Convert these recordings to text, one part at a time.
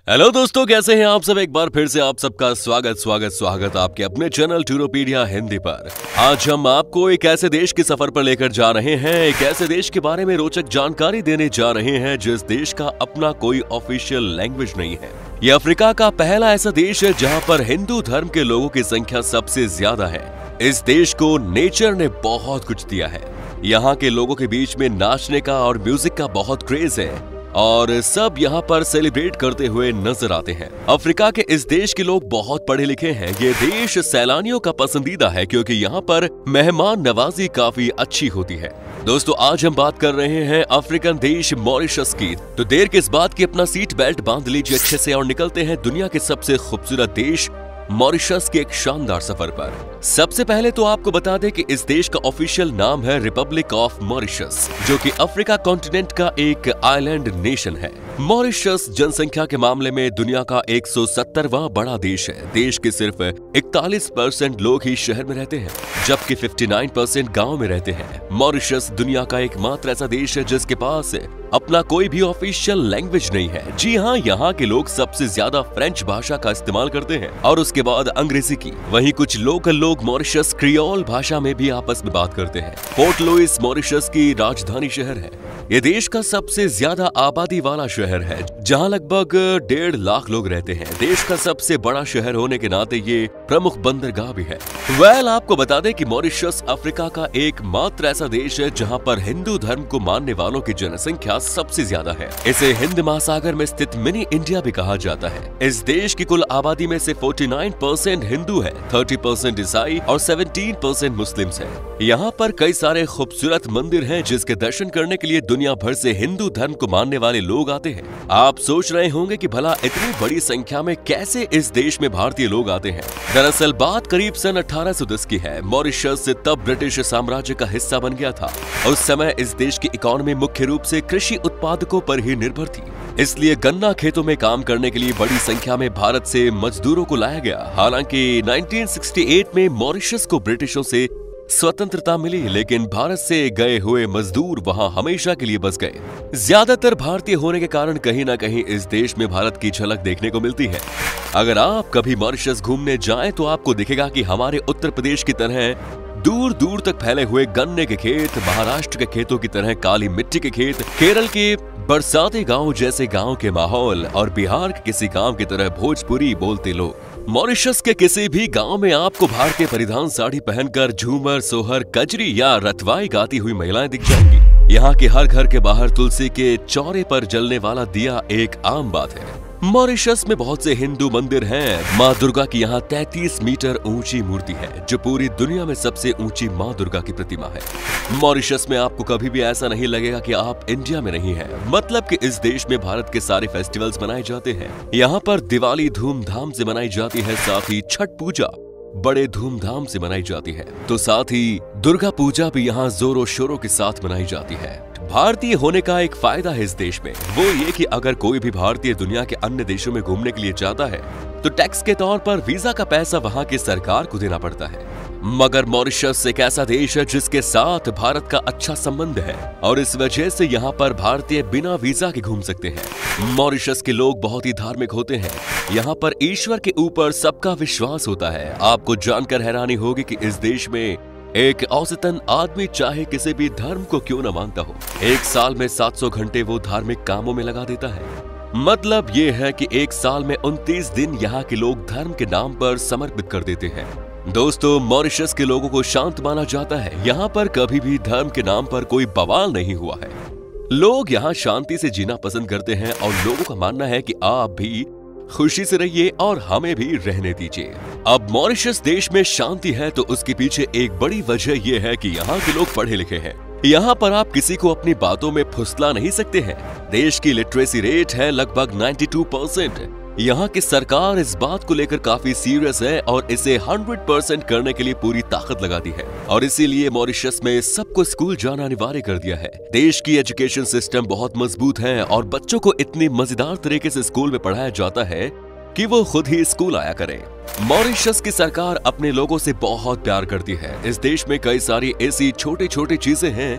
Hello दोस्तों, कैसे हैं आप सब। एक बार फिर से आप सबका स्वागत आपके अपने चैनल टूरोपीडिया हिंदी पर। आज हम आपको एक ऐसे देश के सफर पर लेकर जा रहे हैं, एक ऐसे देश के बारे में रोचक जानकारी देने जा रहे हैं जिस देश का अपना कोई ऑफिशियल लैंग्वेज नहीं है। ये अफ्रीका का पहला ऐसा देश है जहां पर हिंदू धर्म के लोगों की संख्या सबसे ज्यादा है। इस देश को नेचर ने बहुत कुछ दिया है। यहाँ के लोगों के बीच में नाचने का और म्यूजिक का बहुत क्रेज है और सब यहाँ पर सेलिब्रेट करते हुए नजर आते हैं। अफ्रीका के इस देश के लोग बहुत पढ़े लिखे हैं। ये देश सैलानियों का पसंदीदा है क्योंकि यहाँ पर मेहमान नवाजी काफी अच्छी होती है। दोस्तों, आज हम बात कर रहे हैं अफ्रीकन देश मॉरिशस की। तो देर किस बात की, अपना सीट बेल्ट बांध लीजिए अच्छे से और निकलते हैं दुनिया के सबसे खूबसूरत देश मॉरिशस के एक शानदार सफर पर। सबसे पहले तो आपको बता दें कि इस देश का ऑफिशियल नाम है रिपब्लिक ऑफ मॉरिशस, जो कि अफ्रीका कॉन्टिनेंट का एक आइलैंड नेशन है। मॉरिशस जनसंख्या के मामले में दुनिया का 170वां बड़ा देश है। देश के सिर्फ 41% लोग ही शहर में रहते हैं, जबकि 59% गांव में रहते हैं। मॉरिशस दुनिया का एकमात्र ऐसा देश है जिसके पास अपना कोई भी ऑफिशियल लैंग्वेज नहीं है। जी हाँ, यहाँ के लोग सबसे ज्यादा फ्रेंच भाषा का इस्तेमाल करते हैं और उसके बाद अंग्रेजी की। वहीं कुछ लोकल लोग मॉरिशस क्रियोल भाषा में भी आपस में बात करते हैं। पोर्ट लुइस मॉरिशस की राजधानी शहर है। ये देश का सबसे ज्यादा आबादी वाला शहर है, जहाँ लगभग 1.5 लाख लोग रहते हैं। देश का सबसे बड़ा शहर होने के नाते ये प्रमुख बंदरगाह भी है। आपको बता दें कि मॉरिशस अफ्रीका का एकमात्र ऐसा देश है जहाँ पर हिंदू धर्म को मानने वालों की जनसंख्या सबसे ज्यादा है। इसे हिंद महासागर में स्थित मिनी इंडिया भी कहा जाता है। इस देश की कुल आबादी में से 49% हिंदू है, 30% ईसाई और 17% मुस्लिम्स है। यहाँ पर कई सारे खूबसूरत मंदिर हैं जिसके दर्शन करने के लिए दुनिया भर से हिंदू धर्म को मानने वाले लोग आते हैं। आप सोच रहे होंगे कि भला इतनी बड़ी संख्या में कैसे इस देश में भारतीय लोग आते हैं। दरअसल बात करीब सन 1810 की है। मॉरिशस तब ब्रिटिश साम्राज्य का हिस्सा बन गया था। उस समय इस देश की इकोनॉमी मुख्य रूप से कृषि उत्पादकों पर ही निर्भर थी, इसलिए गन्ना खेतों में काम करने के लिए बड़ी संख्या में भारत से मजदूरों को लाया गया। हालांकि 1968 में मॉरिशस को ब्रिटिशों से स्वतंत्रता मिली, लेकिन भारत से गए हुए मजदूर वहां हमेशा के लिए बस गए। ज्यादातर भारतीय होने के कारण कहीं ना कहीं इस देश में भारत की झलक देखने को मिलती है। अगर आप कभी मॉरिशस घूमने जाएं तो आपको दिखेगा कि हमारे उत्तर प्रदेश की तरह दूर दूर तक फैले हुए गन्ने के खेत, महाराष्ट्र के खेतों की तरह काली मिट्टी के खेत, केरल के बरसाती गांव जैसे गांव के माहौल और बिहार के किसी गांव की तरह भोजपुरी बोलते लोग। मॉरिशस के किसी भी गांव में आपको भारतीय परिधान साड़ी पहनकर झूमर, सोहर, कजरी या रतवाई गाती हुई महिलाएं दिख जाएंगी। यहाँ के हर घर के बाहर तुलसी के चौरे पर जलने वाला दिया एक आम बात है। मॉरिशस में बहुत से हिंदू मंदिर हैं। माँ दुर्गा की यहाँ 33 मीटर ऊंची मूर्ति है, जो पूरी दुनिया में सबसे ऊंची माँ दुर्गा की प्रतिमा है। मॉरिशस में आपको कभी भी ऐसा नहीं लगेगा कि आप इंडिया में नहीं हैं। मतलब कि इस देश में भारत के सारे फेस्टिवल्स मनाए जाते हैं। यहाँ पर दिवाली धूमधाम से मनाई जाती है, साथ ही छठ पूजा बड़े धूमधाम से मनाई जाती है। तो साथ ही दुर्गा पूजा भी यहाँ जोरों शोरों के साथ मनाई जाती है। भारतीय होने का एक फायदा है इस देश में, वो ये कि अगर कोई भी भारतीय दुनिया के अन्य देशों में घूमने के लिए जाता है तो टैक्स के तौर पर वीजा का पैसा वहाँ की सरकार को देना पड़ता है। मगर मॉरिशस एक ऐसा देश है जिसके साथ भारत का अच्छा संबंध है और इस वजह से यहाँ पर भारतीय बिना वीजा के घूम सकते हैं। मॉरिशस के लोग बहुत ही धार्मिक होते हैं। यहाँ पर ईश्वर के ऊपर सबका विश्वास होता है। आपको जानकर हैरानी होगी कि इस देश में एक औसतन आदमी चाहे किसी भी धर्म को क्यों न मानता हो, एक साल में 700 घंटे वो धार्मिक कामों में लगा देता है। मतलब ये है कि एक साल में 29 दिन यहाँ के लोग धर्म के नाम पर समर्पित कर देते हैं। दोस्तों, मॉरिशस के लोगों को शांत माना जाता है। यहाँ पर कभी भी धर्म के नाम पर कोई बवाल नहीं हुआ है। लोग यहाँ शांति से जीना पसंद करते हैं और लोगों का मानना है कि आप भी खुशी से रहिए और हमें भी रहने दीजिए। अब मॉरिशस देश में शांति है तो उसके पीछे एक बड़ी वजह यह है कि यहाँ के लोग पढ़े लिखे हैं। यहाँ पर आप किसी को अपनी बातों में फुसला नहीं सकते हैं। देश की लिटरेसी रेट है लगभग 92%। यहाँ की सरकार इस बात को लेकर काफी सीरियस है और इसे 100% करने के लिए पूरी ताकत लगाती है और इसीलिए मॉरिशस में सबको स्कूल जाना अनिवार्य कर दिया है। देश की एजुकेशन सिस्टम बहुत मजबूत है और बच्चों को इतनी मजेदार तरीके से स्कूल में पढ़ाया जाता है कि वो खुद ही स्कूल आया करें। मॉरिशस की सरकार अपने लोगों से बहुत प्यार करती है। इस देश में कई सारी ऐसी छोटी छोटी चीजें हैं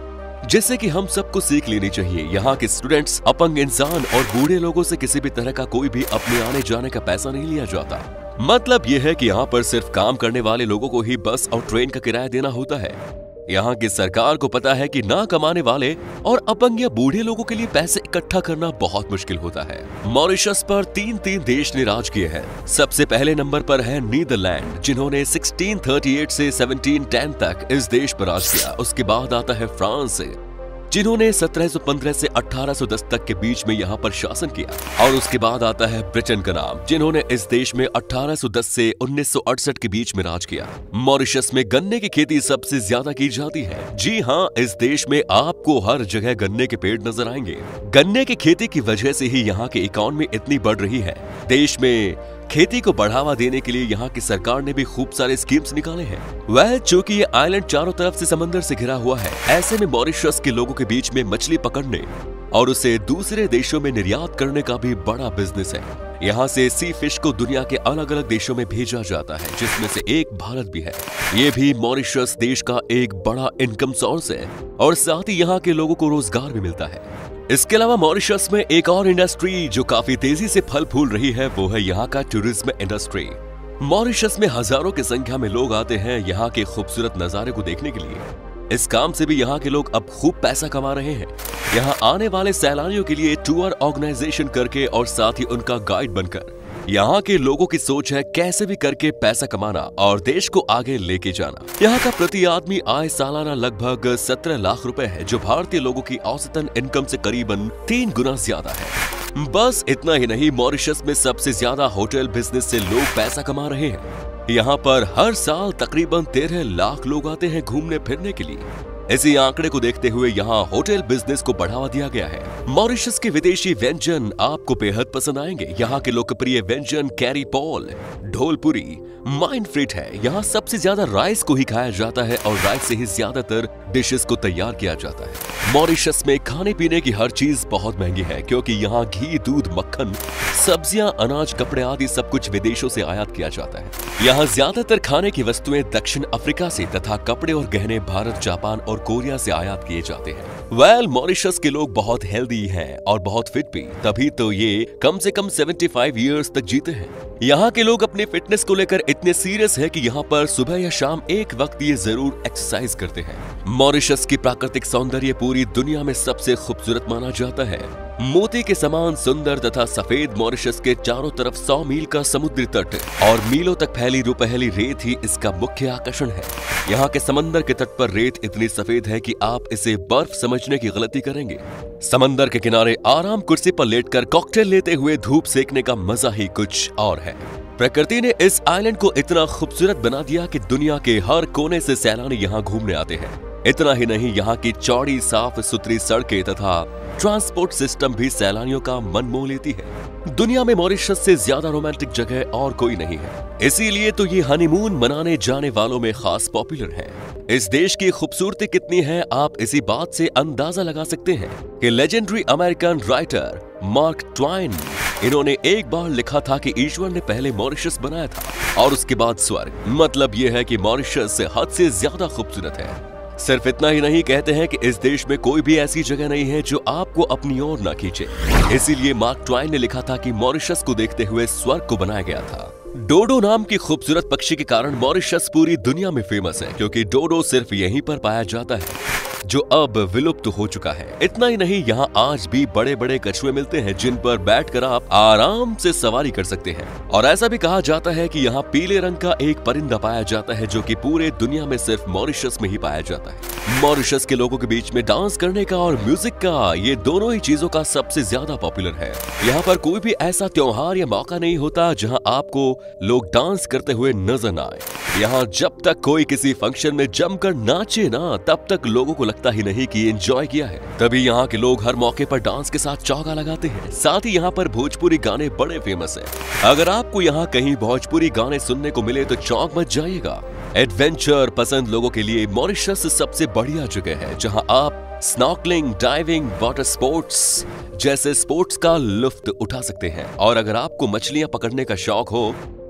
जिससे कि हम सबको सीख लेनी चाहिए। यहाँ के स्टूडेंट्स, अपंग इंसान और बूढ़े लोगों से किसी भी तरह का कोई भी अपने आने जाने का पैसा नहीं लिया जाता। मतलब यह है कि यहाँ पर सिर्फ काम करने वाले लोगों को ही बस और ट्रेन का किराया देना होता है। यहाँ की सरकार को पता है कि ना कमाने वाले और अपंग या बूढ़े लोगों के लिए पैसे इकट्ठा करना बहुत मुश्किल होता है। मॉरिशस पर तीन देश ने राज किए हैं। सबसे पहले नंबर पर है नीदरलैंड, जिन्होंने 1638 से 1710 तक इस देश पर राज किया। उसके बाद आता है फ्रांस, जिन्होंने 1715 से 1810 तक के बीच में यहाँ पर शासन किया। और उसके बाद आता है ब्रिटेन का नाम, जिन्होंने इस देश में 1810 से 1968 के बीच में राज किया। मॉरिशस में गन्ने की खेती सबसे ज्यादा की जाती है। जी हाँ, इस देश में आपको हर जगह गन्ने के पेड़ नजर आएंगे। गन्ने की खेती की वजह से ही यहाँ की इकोनॉमी इतनी बढ़ रही है। देश में खेती को बढ़ावा देने के लिए यहाँ की सरकार ने भी खूब सारे स्कीम्स निकाले हैं। चूंकि ये आइलैंड चारों तरफ से समंदर से घिरा हुआ है, ऐसे में मॉरिशस के लोगों के बीच में मछली पकड़ने और उसे दूसरे देशों में निर्यात करने का भी बड़ा बिजनेस है। यहाँ से सी फिश को दुनिया के अलग अलग देशों में भेजा जाता है, जिसमें से एक भारत भी है। ये भी मॉरिशस देश का एक बड़ा इनकम सोर्स है और साथ ही यहाँ के लोगों को रोजगार भी मिलता है। इसके अलावा मॉरिशस में एक और इंडस्ट्री जो काफी तेजी से फल फूल रही है, वो है यहाँ का टूरिज्म इंडस्ट्री। मॉरिशस में हजारों की संख्या में लोग आते हैं यहाँ के खूबसूरत नजारे को देखने के लिए। इस काम से भी यहाँ के लोग अब खूब पैसा कमा रहे हैं। यहाँ आने वाले सैलानियों के लिए टूर ऑर्गेनाइजेशन करके और साथ ही उनका गाइड बनकर यहाँ के लोगों की सोच है कैसे भी करके पैसा कमाना और देश को आगे लेके जाना। यहाँ का प्रति आदमी आय सालाना लगभग 17 लाख रुपए है, जो भारतीय लोगों की औसतन इनकम से करीबन 3 गुना ज्यादा है। बस इतना ही नहीं, मॉरिशस में सबसे ज्यादा होटल बिजनेस से लोग पैसा कमा रहे हैं। यहाँ पर हर साल तकरीबन 13 लाख लोग आते हैं घूमने फिरने के लिए। इसी आंकड़े को देखते हुए यहाँ होटल बिजनेस को बढ़ावा दिया गया है। मॉरिशस के विदेशी व्यंजन आपको बेहद पसंद आएंगे। यहाँ के लोकप्रिय व्यंजन कैरी पॉल, ढोलपुरी, माइंड फ्रिट है। यहाँ सबसे ज्यादा राइस को ही खाया जाता है और राइस से ही ज्यादातर डिशेस को तैयार किया जाता है। मॉरिशस में खाने पीने की हर चीज बहुत महंगी है, क्योंकि यहाँ घी, दूध, मक्खन, सब्जियां, अनाज, कपड़े आदि सब कुछ विदेशों से आयात किया जाता है। यहाँ ज्यादातर खाने की वस्तुएं दक्षिण अफ्रीका से तथा कपड़े और गहने भारत, जापान और कोरिया से आयात किए जाते हैं। मॉरिशस के लोग बहुत हेल्दी हैं और बहुत फिट भी, तभी तो ये कम से कम 75 इयर्स तक जीते हैं। यहाँ के लोग अपने फिटनेस को लेकर इतने सीरियस है कि यहाँ पर सुबह या शाम एक वक्त ये जरूर एक्सरसाइज करते हैं। मॉरिशस की प्राकृतिक सौंदर्य पूरी दुनिया में सबसे खूबसूरत माना जाता है। मोती के समान सुंदर तथा सफेद मॉरिशस के चारों तरफ 100 मील का समुद्री तट और मीलों तक फैली रुपहली रेत ही इसका मुख्य आकर्षण है। यहाँ के समंदर के तट पर रेत इतनी सफेद है कि आप इसे बर्फ समझने की गलती करेंगे। समंदर के किनारे आराम कुर्सी पर लेटकर कॉकटेल लेते हुए धूप सेकने का मजा ही कुछ और है। प्रकृति ने इस आइलैंड को इतना खूबसूरत बना दिया कि दुनिया के हर कोने से सैलानी यहाँ घूमने आते हैं। इतना ही नहीं, यहाँ की चौड़ी साफ सुथरी सड़कें तथा ट्रांसपोर्ट सिस्टम भी सैलानियों का मन मोह लेती है। दुनिया में मॉरिशस से ज्यादा रोमांटिक जगह और कोई नहीं है, इसीलिए तो ये हनीमून मनाने जाने वालों में खास पॉपुलर है। इस देश की खूबसूरती कितनी है आप इसी बात से अंदाजा लगा सकते हैं कि legendary American writer Mark Twain, इन्होंने एक बार लिखा था कि ईश्वर ने पहले मॉरिशस बनाया था और उसके बाद स्वर्ग। मतलब यह है कि मॉरिशस हद से ज्यादा खूबसूरत है। सिर्फ इतना ही नहीं, कहते हैं कि इस देश में कोई भी ऐसी जगह नहीं है जो आपको अपनी ओर ना खींचे। इसीलिए मार्क ट्वाइन ने लिखा था कि मॉरिशस को देखते हुए स्वर्ग को बनाया गया था। डोडो नाम की खूबसूरत पक्षी के कारण मॉरिशस पूरी दुनिया में फेमस है, क्योंकि डोडो सिर्फ यहीं पर पाया जाता है, जो अब विलुप्त हो चुका है। इतना ही नहीं, यहाँ आज भी बड़े बड़े कछुए मिलते हैं जिन पर बैठकर आप आराम से सवारी कर सकते हैं। और ऐसा भी कहा जाता है कि यहाँ पीले रंग का एक परिंदा पाया जाता है, जो कि पूरे दुनिया में सिर्फ मॉरिशस में ही पाया जाता है। मॉरिशस के लोगों के बीच में डांस करने का और म्यूजिक का, ये दोनों ही चीजों का सबसे ज्यादा पॉपुलर है। यहाँ पर कोई भी ऐसा त्योहार या मौका नहीं होता जहाँ आपको लोग डांस करते हुए नजर न आए। यहाँ जब तक कोई किसी फंक्शन में जमकर नाचे ना, तब तक लोगों को लगता ही नहीं कि एंजॉय किया है। तभी यहाँ के लोग हर मौके पर डांस के साथ चौका लगाते हैं। साथ ही यहाँ पर भोजपुरी गाने बड़े फेमस हैं। अगर आपको यहाँ कहीं भोजपुरी गाने सुनने को मिले तो चौंक मच जाइएगा। एडवेंचर पसंद लोगों के लिए मॉरिशस सबसे बढ़िया जगह है, जहाँ आप स्नॉर्कलिंग, डाइविंग, वाटर स्पोर्ट्स जैसे स्पोर्ट्स का लुत्फ उठा सकते हैं। और अगर आपको मछलियां पकड़ने का शौक हो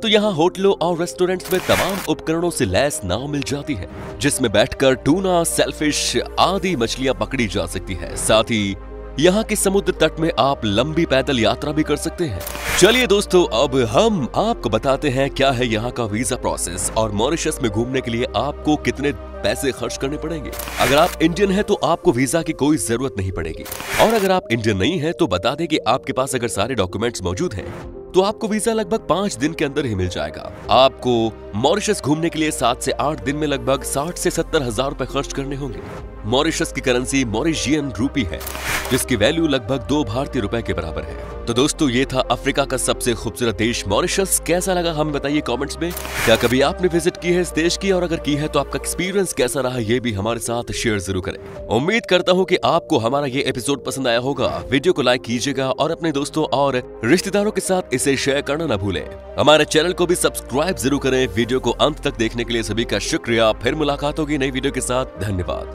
तो यहाँ होटलों और रेस्टोरेंट्स में तमाम उपकरणों से लैस नाव मिल जाती है, जिसमें बैठकर टूना, सेलफिश आदि मछलियां पकड़ी जा सकती है। साथ ही यहाँ के समुद्र तट में आप लंबी पैदल यात्रा भी कर सकते हैं। चलिए दोस्तों, अब हम आपको बताते हैं क्या है यहाँ का वीजा प्रोसेस और मॉरिशस में घूमने के लिए आपको कितने पैसे खर्च करने पड़ेंगे। अगर आप इंडियन हैं तो आपको वीजा की कोई जरूरत नहीं पड़ेगी, और अगर आप इंडियन नहीं हैं तो बता दें कि आपके पास अगर सारे डॉक्यूमेंट्स मौजूद हैं तो आपको वीजा लगभग 5 दिन के अंदर ही मिल जाएगा। आपको मॉरिशस घूमने के लिए 7 से 8 दिन में लगभग 60 से 70 हजार रुपए खर्च करने होंगे। मॉरिशस की करेंसी मॉरिशियन रूपी है, जिसकी वैल्यू लगभग 2 भारतीय रुपए के बराबर है। तो दोस्तों, ये था अफ्रीका का सबसे खूबसूरत देश मॉरिशस। कैसा लगा हमें बताइए कमेंट्स में। क्या कभी आपने विजिट की है इस देश की, और अगर की है तो आपका एक्सपीरियंस कैसा रहा ये भी हमारे साथ शेयर जरूर करें। उम्मीद करता हूँ कि आपको हमारा ये एपिसोड पसंद आया होगा। वीडियो को लाइक कीजिएगा और अपने दोस्तों और रिश्तेदारों के साथ इसे शेयर करना न भूलें। हमारे चैनल को भी सब्सक्राइब जरूर करें। वीडियो को अंत तक देखने के लिए सभी का शुक्रिया। फिर मुलाकात होगी नई वीडियो के साथ। धन्यवाद।